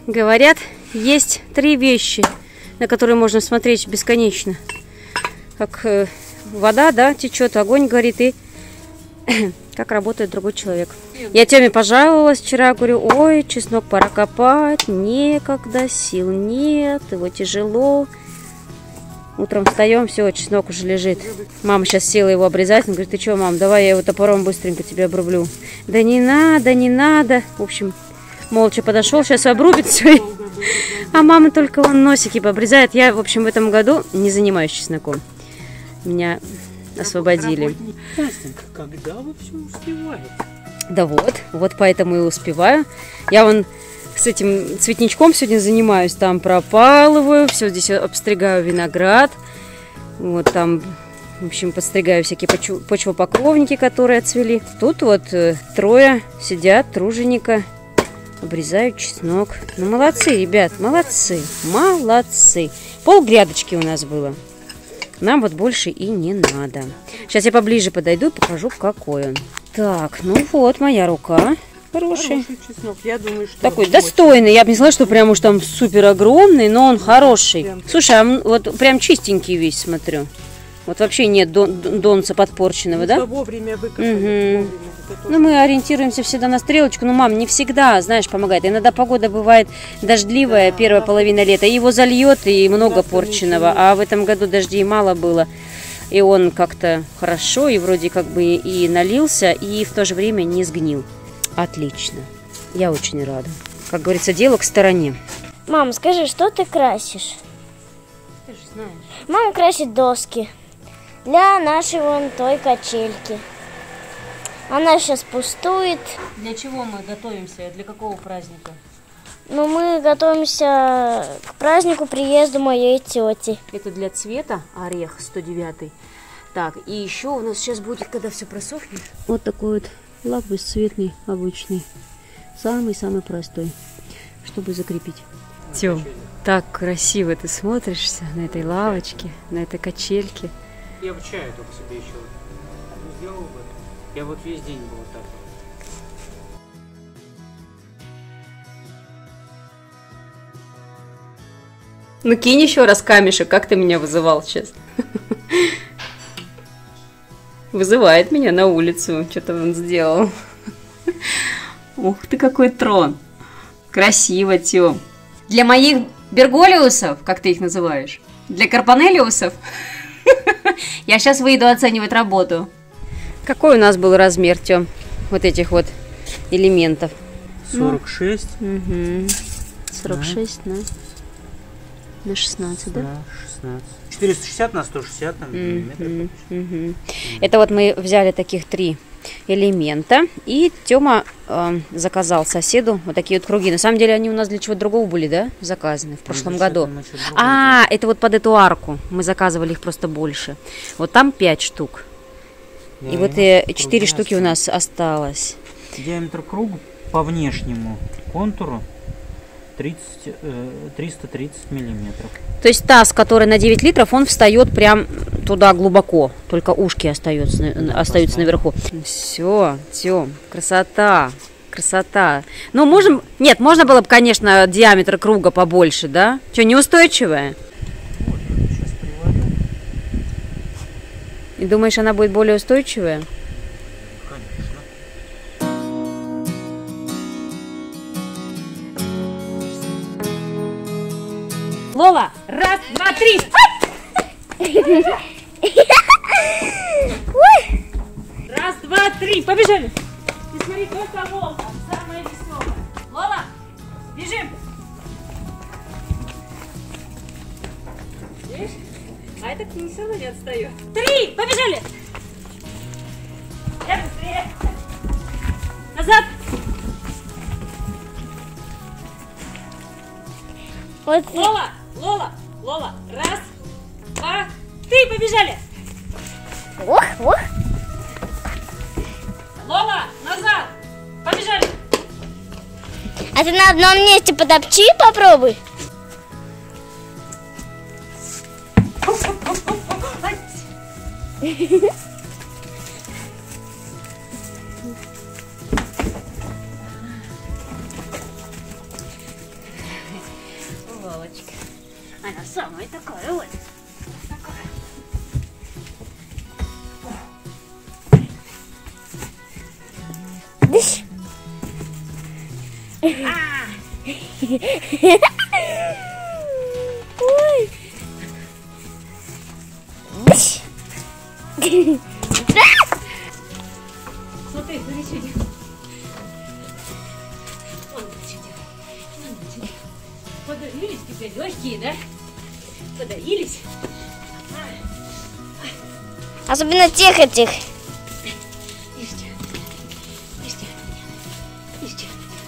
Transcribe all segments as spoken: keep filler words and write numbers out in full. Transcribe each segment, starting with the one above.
Говорят, есть три вещи, на которые можно смотреть бесконечно. Как э, вода, да, течет, огонь горит и как работает другой человек. Я Тёме пожаловалась вчера, говорю, ой, чеснок пора копать, некогда, сил нет, его тяжело. Утром встаем, все, чеснок уже лежит. Мама сейчас села его обрезать. Он говорит, ты что, мам, давай я его топором быстренько тебе обрублю. Да не надо, не надо. В общем, молча подошел, сейчас обрубит все. А мама только вон носики пообрезает. Я, в общем, в этом году не занимаюсь чесноком. Меня освободили. Когда вы все успеваете? Да вот, вот поэтому и успеваю. Я вон с этим цветничком сегодня занимаюсь. Там пропалываю, все здесь обстригаю виноград. Вот там, в общем, подстригаю всякие почвопокровники, которые отцвели. Тут вот э, трое сидят, труженика, обрезают чеснок. Ну, молодцы, ребят, молодцы, молодцы. Пол грядочки у нас было. Нам вот больше и не надо. Сейчас я поближе подойду и покажу, какой он. Так, ну вот моя рука. Хороший. Хороший чеснок. Я думаю, что такой достойный. Я бы не сказала, что прям уж там супер огромный, но он хороший. Прям. Слушай, а вот прям чистенький весь, смотрю. Вот вообще нет дон, донца подпорченного, ну, да? Вовремя выкопали. Угу. Ну, мы ориентируемся всегда на стрелочку. Ну, мам, не всегда, знаешь, помогает. Иногда погода бывает дождливая, да, первая да, половина лета. И его зальет, и много порченного. А в этом году дождей мало было. И он как-то хорошо, и вроде как бы и налился, и в то же время не сгнил. Отлично. Я очень рада. Как говорится, дело к стороне. Мам, скажи, что ты красишь? Ты же знаешь. Мама красит доски для нашей вон той качельки. Она сейчас пустует. Для чего мы готовимся? Для какого праздника? Ну, мы готовимся к празднику приезда моей тети. Это для цвета орех сто девятый. Так, и еще у нас сейчас будет, когда все просохнет, вот такой вот лак бесцветный, обычный. Самый-самый простой, чтобы закрепить. Тём, так красиво ты смотришься на этой лавочке, на этой качельке. Я бы чаю только себе еще сделал бы. Я вот весь день был так. Ну кинь еще раз камешек, как ты меня вызывал сейчас? Вызывает меня на улицу, что-то он сделал. Ух ты, какой трон. Красиво, Тём. Для моих берголиусов, как ты их называешь, для карпанелиусов, я сейчас выйду оценивать работу. Какой у нас был размер, Тём, вот этих вот элементов? сорок шесть. Угу. сорок шесть, да. На шестнадцать, да? Да, шестнадцать. четыреста шестьдесят на сто шестьдесят там, миллиметров. Mm-hmm. Mm-hmm. Это вот мы взяли таких три элемента. И Тёма э, заказал соседу вот такие вот круги. На самом деле они у нас для чего-то другого были, да? Заказаны в прошлом ну, году. А, это вот под эту арку. Мы заказывали их просто больше. Вот там пять штук. Да, и вот э, четыре штуки у нас осталось. Диаметр круга по внешнему контуру тридцать, триста тридцать миллиметров. То есть таз, который на девять литров, он встает прям туда глубоко, только ушки остаются, да, остаются наверху. Все, Тём, красота, красота. Ну, можем, нет, можно было бы, конечно, диаметр круга побольше, да? Что, неустойчивая? Вот, сейчас приварю. И думаешь, она будет более устойчивая? Лола, раз, два, три. Раз, два, три. Побежали. Ты смотри, только волка, самая веселая. Лола, бежим. Видишь? А это не все равно не отстает. Три, побежали. Я быстрее. Назад. Вот. Лола, Лола, Лола, раз, два, три, побежали! Ох, ох. Лола, назад, побежали! А ты на одном месте потопчи, попробуй. самая такая вот. Дыш. Ой. Дыш. Смотри, смотри, сюда. Вон сюда. Вон сюда. Подавились теперь легкие, да? Подавились. Особенно тех этих. Ишьте. Ишьте. Ишьте.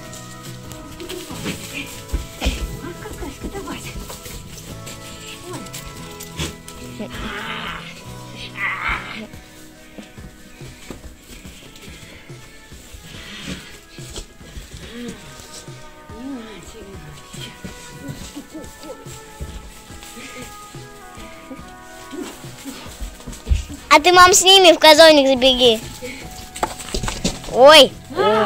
А, какашка, давай. Ой. А ты, мам, с ними в казовник забеги. Ой.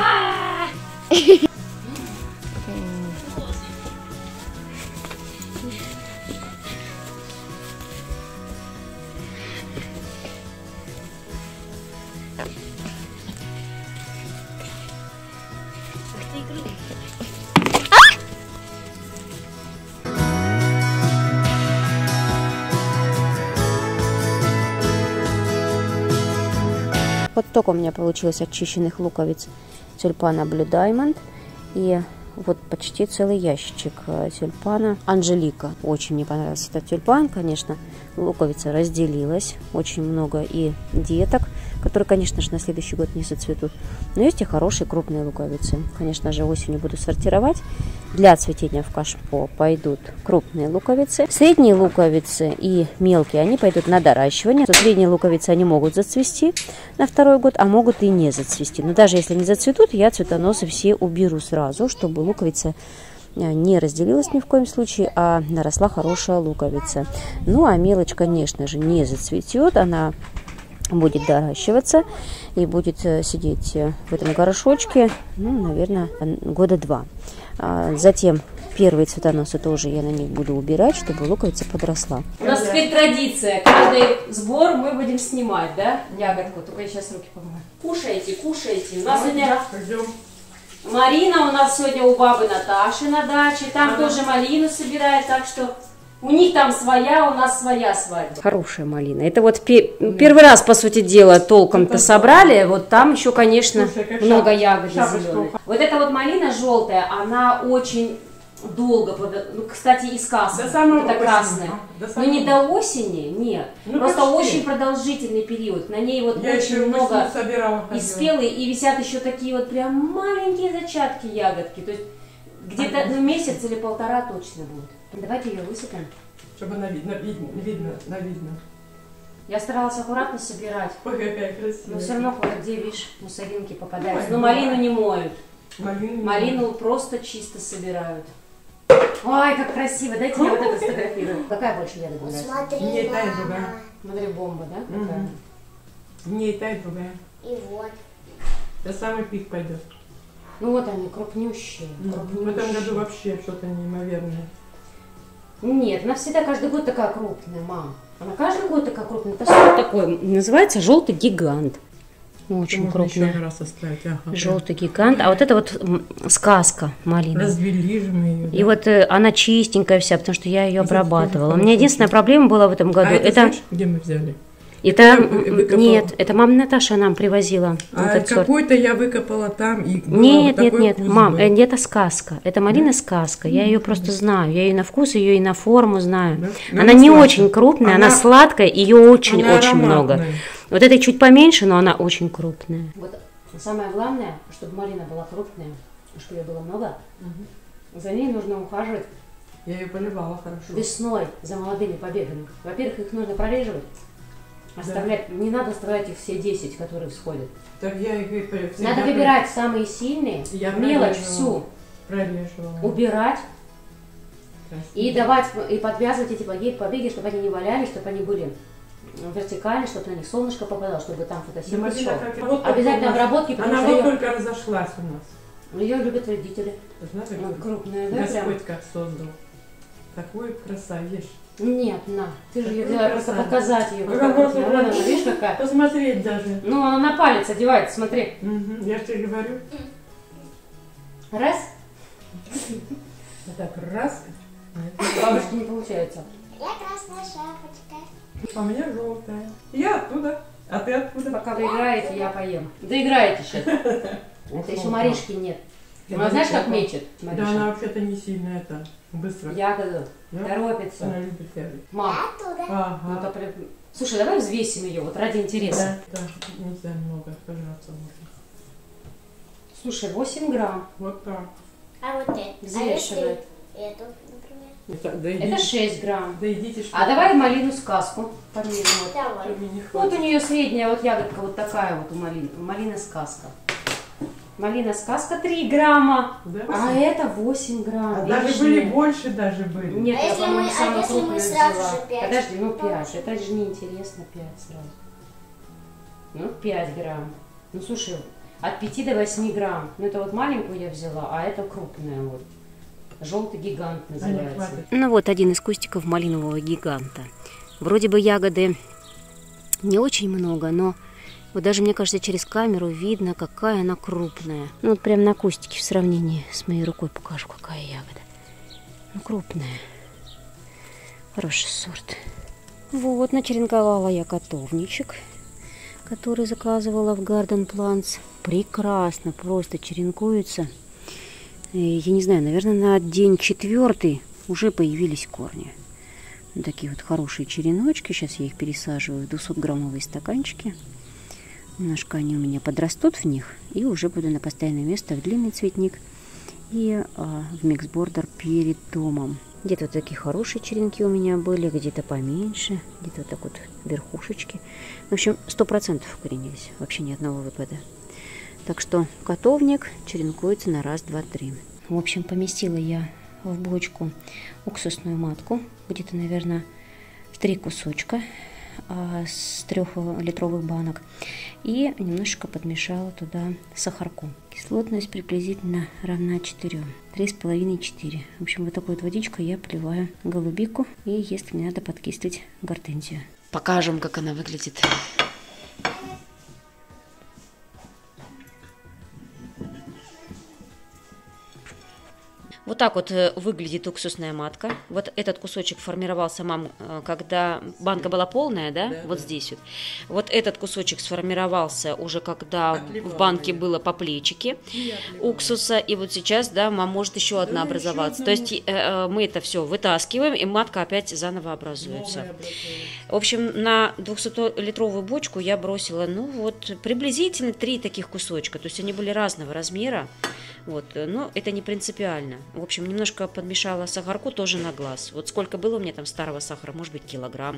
Вот только у меня получилось очищенных луковиц тюльпана Blue Diamond. И вот почти целый ящичек тюльпана Анжелика. Очень мне понравился этот тюльпан, конечно. Луковица разделилась. Очень много и деток, которые, конечно же, на следующий год не зацветут. Но есть и хорошие крупные луковицы. Конечно же, осенью буду сортировать. Для цветения в кашпо пойдут крупные луковицы. Средние луковицы и мелкие, они пойдут на доращивание. Средние луковицы, они могут зацвести на второй год, а могут и не зацвести. Но даже если не зацветут, я цветоносы все уберу сразу, чтобы луковица не разделилась ни в коем случае, а наросла хорошая луковица. Ну, а мелочь, конечно же, не зацветет. Она будет доращиваться и будет сидеть в этом горшочке, ну, наверное, года два. Затем первые цветоносы тоже я на них буду убирать, чтобы луковица подросла. У нас теперь традиция. Каждый сбор мы будем снимать, да, ягодку. Только я сейчас руки помою. Кушайте, кушайте. У нас сегодня Марина, у нас сегодня у бабы Наташи на даче. Там ага. тоже малину собирает, так что у них там своя, у нас своя свадьба. Хорошая малина. Это вот пе первый раз, по сути дела, толком-то собрали. Вот там еще, конечно, слушай, много ягод зеленых. Вот эта вот малина желтая, она очень долго, ну, кстати, и сказка. Это красная. Но не до осени, нет. Ну, просто почти. Очень продолжительный период. На ней вот я очень много и спелые, и висят еще такие вот прям маленькие зачатки ягодки. То есть где-то ну, месяц или полтора точно будет. Давайте ее высыпем. Чтобы на видно, видно, видно, на видно. Я старалась аккуратно собирать. Ой, какая красивая. Но все равно кое-где, видишь, мусоринки попадаются. Но малину не моют. Малину, малину просто чисто собирают. Ой, как красиво. Дайте я вот это сфотографирую. Какая больше ягода нравится? Смотри, мне и та, и другая. Смотри, бомба, да? Угу. Мне и та, и другая. И вот. Это самый пик пойдет. Ну вот они, крупнющие. Ну, крупнющие. В этом году вообще что-то неимоверное. Нет, она всегда каждый год такая крупная, мам. Она каждый год такая крупная. Это что такое? Называется желтый гигант. Очень крупная. Еще раз оставить. Ага, желтый гигант. А вот это вот сказка малина. Развели же мы ее. Да? И вот э, она чистенькая вся, потому что я ее обрабатывала. У меня единственная проблема была в этом году. А это, это... Знаешь, где мы взяли? Это нет, это мама Наташа нам привозила. А какой-то я выкопала там и нет, нет, нет, мам, это сказка, это малина сказка. Я ее просто знаю, я ее на вкус, ее и на форму знаю. Да? Она не сладкая. Очень крупная, она, она сладкая, ее очень-очень много. Вот этой чуть поменьше, но она очень крупная. Вот самое главное, чтобы малина была крупная, чтобы ее было много. Угу. За ней нужно ухаживать. Я ее поливала хорошо. Весной за молодыми побегами. Во-первых, их нужно прореживать. Оставлять, да. Не надо оставлять их все десять, которые всходят. Так я их надо выбирать самые сильные, я мелочь всю прореживала. Убирать. Красиво. И давать, и подвязывать эти побеги, чтобы они не валялись, чтобы они были вертикальны, чтобы на них солнышко попадало, чтобы там фотосинтез шел. Вот обязательно обработки, потому она что вот ее... только разошлась у нас. Ее любят родители. Знаете, вот крупная, да? Господь прям? как создал. Такой краса, ешь. Нет, на. Ты же ее Такой взяла просто красавец. показать ее. Ну, как можно Вон она, видишь какая? Посмотреть даже. Ну, она на палец одевается, смотри. Угу. Я же тебе говорю. Раз. Вот так раз. Бабушке не получается. Я красная шапочка. А у меня желтая. Я оттуда, а ты откуда? Пока вы играете, я поем. Доиграете сейчас. Это еще Маришки нет. Она знаешь, как мечет? Да, она Мариша? вообще-то не сильно это, быстро. Ягоду. Да? Торопится. Она любит ягоды. Мам, Оттуда. ну Ага. то при- слушай, давай взвесим ее, вот ради интереса. Да, да, нельзя много, пожалуйста, можно. Слушай, восемь грамм. Вот так. А вот это? Взвешивает. А если эту, например? Это, да Это идите, шесть грамм. да идите, что А давай малину сказку померим. Вот. Давай. мне не Вот у хватит. нее средняя вот ягодка вот такая вот у малины. Малина сказка. Малина сказка три грамма. Да? А это восемь грамм. А даже видишь, были нет? больше даже были. Нет, А я, если по-моему, мы- а самую если мы крупную сразу взяла. же пять? Подожди, ну Получится. пять. Это же неинтересно, пять сразу. Ну, пять грамм. Ну, слушай, от пяти до восьми грамм. Ну, это вот маленькую я взяла, а это крупная вот. Желтый гигант А не называется. хватит. Ну, вот один из кустиков малинового гиганта. Вроде бы ягоды не очень много, но вот даже, мне кажется, через камеру видно, какая она крупная. Ну, вот прям на кустике в сравнении с моей рукой покажу, какая ягода. Ну, крупная. Хороший сорт. Вот, начеренковала я котовничек, который заказывала в Garden Plants. Прекрасно, просто черенкуется. И, я не знаю, наверное, на день четвертый уже появились корни. Вот такие вот хорошие череночки. Сейчас я их пересаживаю в двухсотграммовые стаканчики. Немножко они у меня подрастут в них. И уже буду на постоянное место в длинный цветник и а, в миксбордер перед домом. Где-то вот такие хорошие черенки у меня были, где-то поменьше, где-то вот так вот верхушечки. В общем, сто процентов укоренились. Вообще ни одного выпада. Так что котовник черенкуется на раз, два, три. В общем, поместила я в бочку уксусную матку. Где-то, наверное, в три кусочка а, с трехлитровых банок. И немножечко подмешала туда сахарку. Кислотность приблизительно равна четырем. три с половиной — четыре. В общем, вот такой вот водичкой я поливаю голубику. И если мне надо, подкислить гортензию. Покажем, как она выглядит. Вот так вот выглядит уксусная матка. Вот этот кусочек формировался, мам, когда банка была полная, да? Да, вот да. здесь вот. Вот этот кусочек сформировался уже, когда Отливала в банке я. было по плечике И я отливала. уксуса. И вот сейчас, да, мам, может еще одна Да, образоваться. еще То одна есть э, мы это все вытаскиваем, и матка опять заново образуется. Новая образуется. В общем, на двухсотлитровую бочку я бросила, ну вот, приблизительно три таких кусочка. То есть они были разного размера. Вот, но это не принципиально. В общем, немножко подмешала сахарку тоже на глаз. Вот сколько было у меня там старого сахара, может быть, килограмм.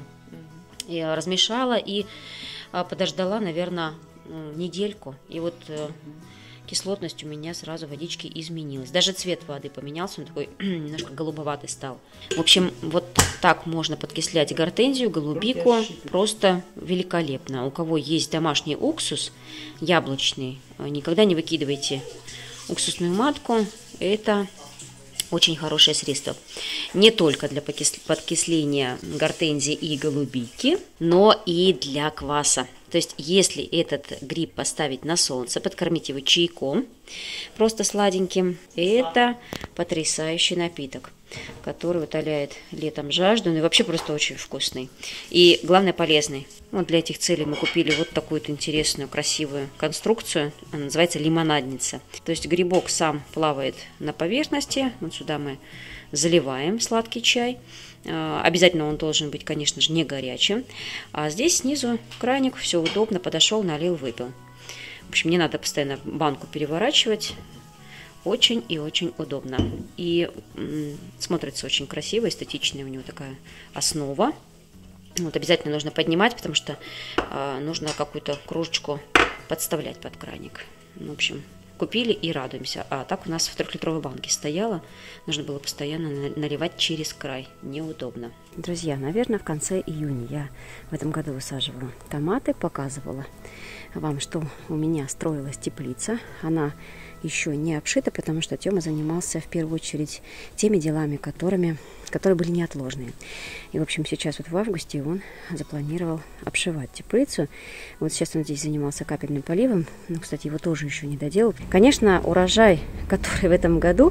Я размешала и а, подождала, наверное, недельку. И вот э, кислотность у меня сразу водички изменилась. Даже цвет воды поменялся, он такой немножко голубоватый стал. В общем, вот так можно подкислять гортензию, голубику. Просто великолепно. У кого есть домашний уксус яблочный, никогда не выкидывайте уксусную матку. Это очень хорошее средство. Не только для подкисления гортензии и голубики, но и для кваса. То есть, если этот гриб поставить на солнце, подкормить его чайком, просто сладеньким, это потрясающий напиток, который утоляет летом жажду, ну и вообще просто очень вкусный. И, главное, полезный. Вот для этих целей мы купили вот такую вот интересную, красивую конструкцию. Она называется лимонадница. То есть грибок сам плавает на поверхности. Вот сюда мы заливаем сладкий чай. Обязательно он должен быть, конечно же, не горячим. А здесь снизу краник, все удобно, подошел, налил, выпил. В общем, не надо постоянно банку переворачивать. Очень и очень удобно. И м, смотрится очень красиво, эстетичная у него такая основа. Вот обязательно нужно поднимать, потому что э, нужно какую-то кружечку подставлять под краник. В общем, купили и радуемся. А так у нас в трехлитровой банке стояло. Нужно было постоянно наливать через край. Неудобно. Друзья, наверное, в конце июня я в этом году высаживала томаты, показывала вам, что у меня строилась теплица. Она еще не обшито, потому что Тёма занимался в первую очередь теми делами, которыми, которые были неотложные. И, в общем, сейчас вот в августе он запланировал обшивать теплицу. Вот сейчас он здесь занимался капельным поливом. Ну, кстати, его тоже еще не доделал. Конечно, урожай, который в этом году,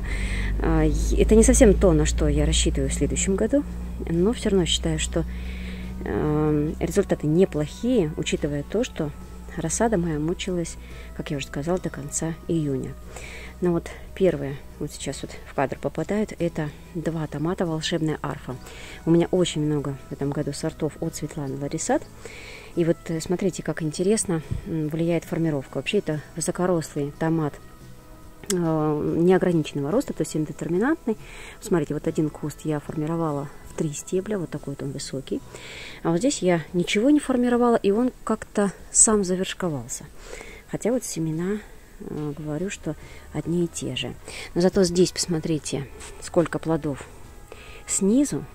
это не совсем то, на что я рассчитываю в следующем году, но все равно считаю, что результаты неплохие, учитывая то, что рассада моя мучилась, как я уже сказала, до конца июня. Но вот первые, вот сейчас вот в кадр попадают, это два томата «Волшебная арфа». У меня очень много в этом году сортов от Светланы Ларисат. И вот смотрите, как интересно влияет формировка. Вообще это высокорослый томат неограниченного роста, то есть индетерминантный. Смотрите, вот один куст я формировала в три стебля, вот такой вот он высокий. А вот здесь я ничего не формировала, и он как-то сам завершковался. Хотя вот семена, говорю, что одни и те же. Но зато здесь, посмотрите, сколько плодов снизу,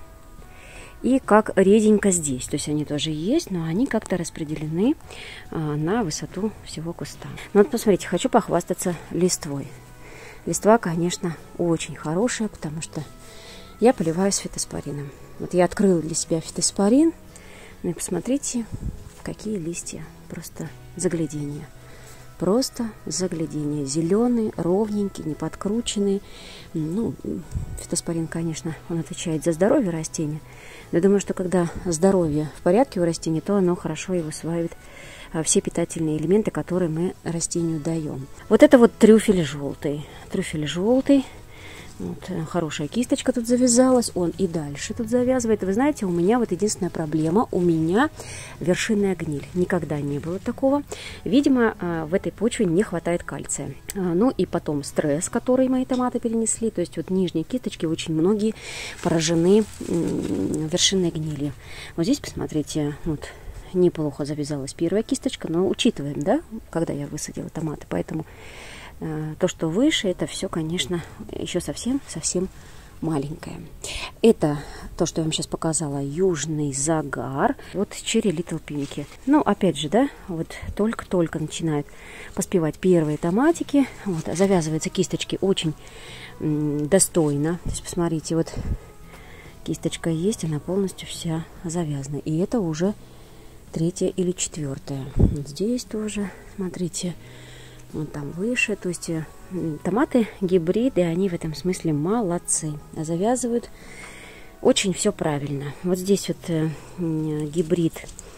и как реденько здесь. То есть они тоже есть, но они как-то распределены а, на высоту всего куста. Ну вот посмотрите, хочу похвастаться листвой. Листва, конечно, очень хорошая, потому что я поливаюсь фитоспорином. Вот я открыла для себя фитоспорин. Ну и посмотрите, какие листья. Просто загляденье. Просто загляденье. Зеленый, ровненький, не подкрученный. Ну, фитоспорин, конечно, он отвечает за здоровье растения. Но я думаю, что когда здоровье в порядке у растения, то оно хорошо и усваивает все питательные элементы, которые мы растению даем. Вот это вот трюфель желтый. Трюфель желтый. Вот, хорошая кисточка тут завязалась, он и дальше тут завязывает. Вы знаете, у меня вот единственная проблема, у меня вершинная гниль. Никогда не было такого. Видимо, в этой почве не хватает кальция. Ну и потом стресс, который мои томаты перенесли. То есть вот нижние кисточки очень многие поражены вершинной гнилью. Вот здесь, посмотрите, вот неплохо завязалась первая кисточка, но учитываем, да, когда я высадила томаты, поэтому то, что выше, это все, конечно, еще совсем-совсем маленькое. Это то, что я вам сейчас показала, южный загар. Вот черри Little Pink. Ну, опять же, да, вот только-только начинают поспевать первые томатики. Вот, завязываются кисточки очень достойно. То есть, посмотрите, вот кисточка есть, она полностью вся завязана. И это уже третья или четвертая. Вот здесь тоже, смотрите, вот там выше, то есть томаты гибриды, они в этом смысле молодцы, завязывают очень все правильно. Вот здесь вот э, гибрид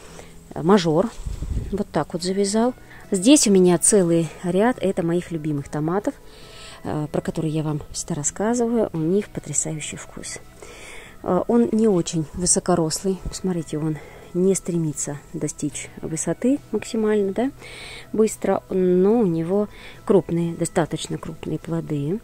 мажор, вот так вот завязал. Здесь у меня целый ряд, это моих любимых томатов, э, про которые я вам всегда рассказываю, у них потрясающий вкус. Э, он не очень высокорослый, смотрите, он не стремится достичь высоты максимально, да, быстро, но у него крупные, достаточно крупные плоды.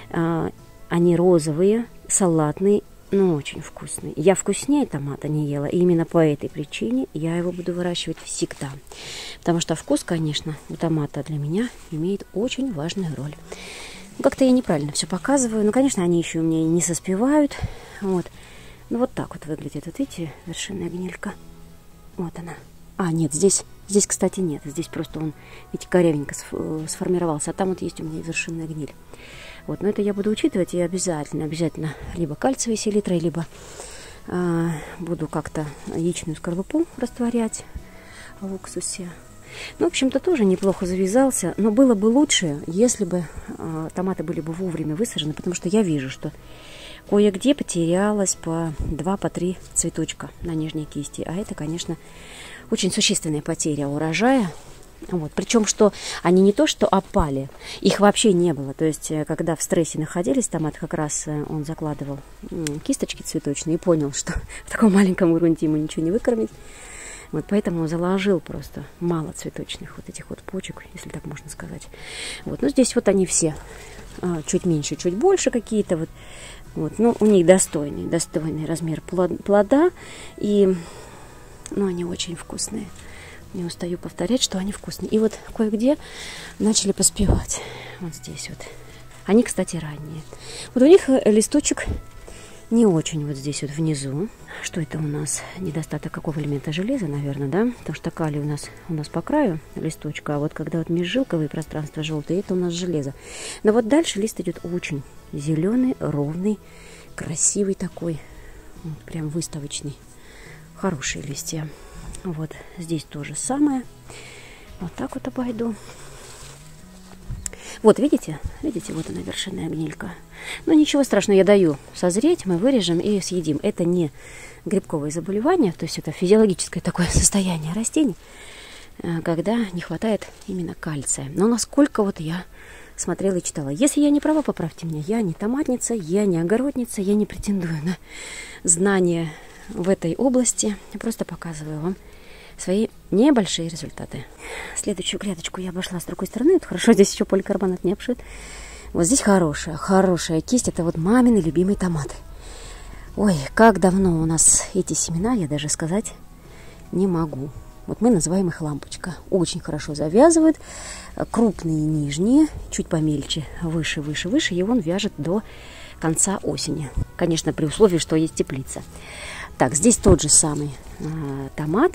Они розовые, салатные, но очень вкусные. Я вкуснее томата не ела, и именно по этой причине я его буду выращивать всегда. Потому что вкус, конечно, у томата для меня имеет очень важную роль. Как-то я неправильно все показываю. Ну, конечно, они еще у меня и не соспевают. Вот. Ну, вот так вот выглядит. Вот видите, вершинная гнилька. Вот она. А, нет, здесь, здесь, кстати, нет. Здесь просто он, видите, корявенько сформировался. А там вот есть у меня вершинная гниль. Вот, но это я буду учитывать и обязательно, обязательно либо кальциевой селитрой, либо э, буду как-то яичную скорлупу растворять в уксусе. Ну, в общем-то, тоже неплохо завязался. Но было бы лучше, если бы э, томаты были бы вовремя высажены, потому что я вижу, что кое-где потерялось по два, по три цветочка на нижней кисти. А это, конечно, очень существенная потеря урожая. Вот. Причем, что они не то, что опали, их вообще не было. То есть, когда в стрессе находились томаты, как раз он закладывал кисточки цветочные и понял, что в таком маленьком грунте ему ничего не выкормить. Вот поэтому заложил просто мало цветочных вот этих вот почек, если так можно сказать. Вот. Ну, здесь вот они все чуть меньше, чуть больше какие-то. Вот. Вот. Ну, у них достойный, достойный размер плода. И ну, они очень вкусные. Не устаю повторять, что они вкусные. И вот кое-где начали поспевать. Вот здесь вот. Они, кстати, ранние. Вот у них листочек Не очень вот здесь вот внизу. Что это у нас? Недостаток какого элемента? Железа, наверное, да? Потому что калий у нас, у нас по краю листочка, а вот когда вот межжилковые пространства желтые, это у нас железо. Но вот дальше лист идет очень зеленый, ровный, красивый такой. Вот, прям выставочный. Хорошие листья. Вот здесь то же самое. Вот так вот обойду. Вот, видите? Видите, вот она, вершинная гнилька. Но ничего страшного, я даю созреть, мы вырежем и съедим. Это не грибковые заболевания, то есть это физиологическое такое состояние растений, когда не хватает именно кальция. Но насколько вот я смотрела и читала. Если я не права, поправьте меня. Я не томатница, я не огородница, я не претендую на знания в этой области. Я просто показываю вам свои небольшие результаты. Следующую грядочку я обошла с другой стороны. Вот хорошо, здесь еще поликарбонат не обшит. Вот здесь хорошая, хорошая кисть. Это вот мамины любимые томаты. Ой, как давно у нас эти семена, я даже сказать не могу. Вот мы называем их лампочка. Очень хорошо завязывают. Крупные нижние, чуть помельче, выше, выше, выше. И он вяжет до конца осени. Конечно, при условии, что есть теплица. Так, здесь тот же самый а, томат.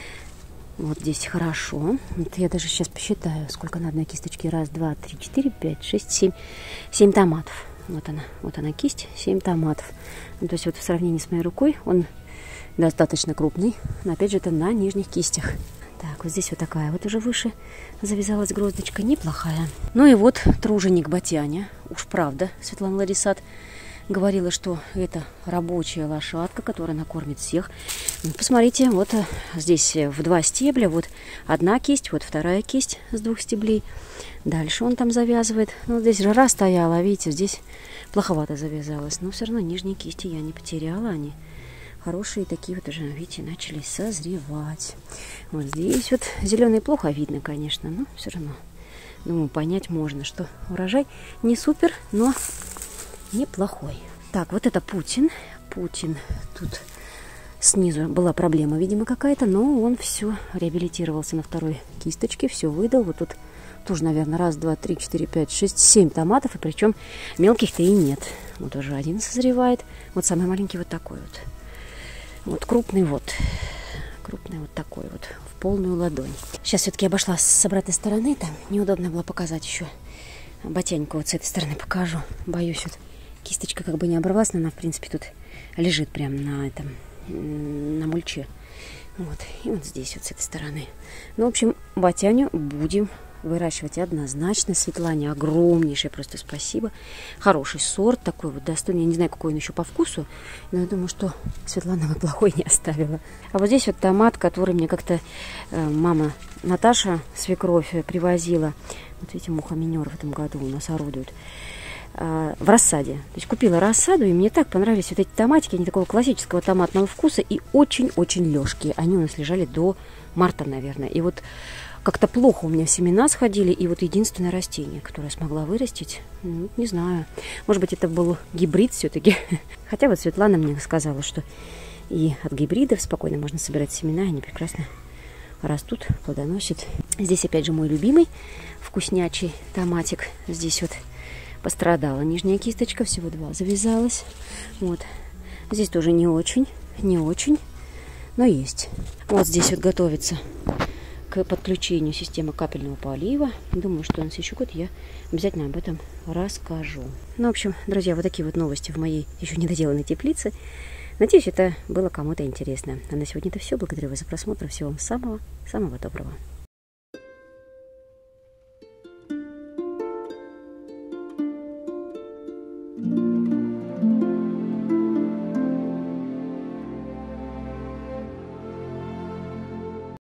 Вот здесь хорошо. Вот я даже сейчас посчитаю, сколько на одной кисточке. Раз, два, три, четыре, пять, шесть, семь. Семь томатов. Вот она, вот она кисть, семь томатов. Ну, то есть вот в сравнении с моей рукой он достаточно крупный. Но опять же это на нижних кистях. Так, вот здесь вот такая вот уже выше завязалась гроздочка. Неплохая. Ну и вот труженик Батяня. Уж правда, Светлана Ларисат говорила, что это рабочая лошадка, которая накормит всех. Посмотрите, вот здесь в два стебля, вот одна кисть, вот вторая кисть с двух стеблей. Дальше он там завязывает. Ну, здесь жара стояла, видите, здесь плоховато завязалось. Но все равно нижние кисти я не потеряла, они хорошие такие вот уже, видите, начали созревать. Вот здесь вот зеленый плохо видно, конечно, но все равно, думаю, понять можно, что урожай не супер, но неплохой. Так, вот это Путин. Путин. Тут снизу была проблема, видимо, какая-то, но он все реабилитировался на второй кисточке, все выдал. Вот тут тоже, наверное, раз, два, три, четыре, пять, шесть, семь томатов, и причем мелких-то и нет. Вот уже один созревает. Вот самый маленький вот такой вот. Вот крупный вот. Крупный вот такой вот. В полную ладонь. Сейчас все-таки обошла с обратной стороны. Там неудобно было показать еще. Ботяньку вот с этой стороны покажу. Боюсь, вот кисточка как бы не оборвалась, но она, в принципе, тут лежит прямо на этом, на мульче. Вот. И вот здесь вот с этой стороны. Ну, в общем, ботяню будем выращивать однозначно. Светлане огромнейшее просто спасибо. Хороший сорт такой вот достойный. Я не знаю, какой он еще по вкусу, но я думаю, что Светлана бы плохой не оставила. А вот здесь вот томат, который мне как-то э, мама Наташа, свекровь, привозила. Вот видите, мухоминер в этом году у нас орудуют. Э, в рассаде. То есть купила рассаду, и мне так понравились вот эти томатики. Они такого классического томатного вкуса и очень-очень лёгкие. Они у нас лежали до марта, наверное. И вот как-то плохо у меня семена сходили, и вот единственное растение, которое смогла вырастить, ну, не знаю. Может быть, это был гибрид все-таки. Хотя вот Светлана мне сказала, что и от гибридов спокойно можно собирать семена, они прекрасно растут, плодоносят. Здесь опять же мой любимый вкуснячий томатик. Здесь вот пострадала нижняя кисточка, всего два завязалась. Вот. Здесь тоже не очень, не очень, но есть. Вот здесь вот готовится к подключению системы капельного полива. Думаю, что на следующий год я обязательно об этом расскажу. Ну, в общем, друзья, вот такие вот новости в моей еще недоделанной теплице. Надеюсь, это было кому-то интересно. А на сегодня это все. Благодарю вас за просмотр. Всего вам самого, самого доброго.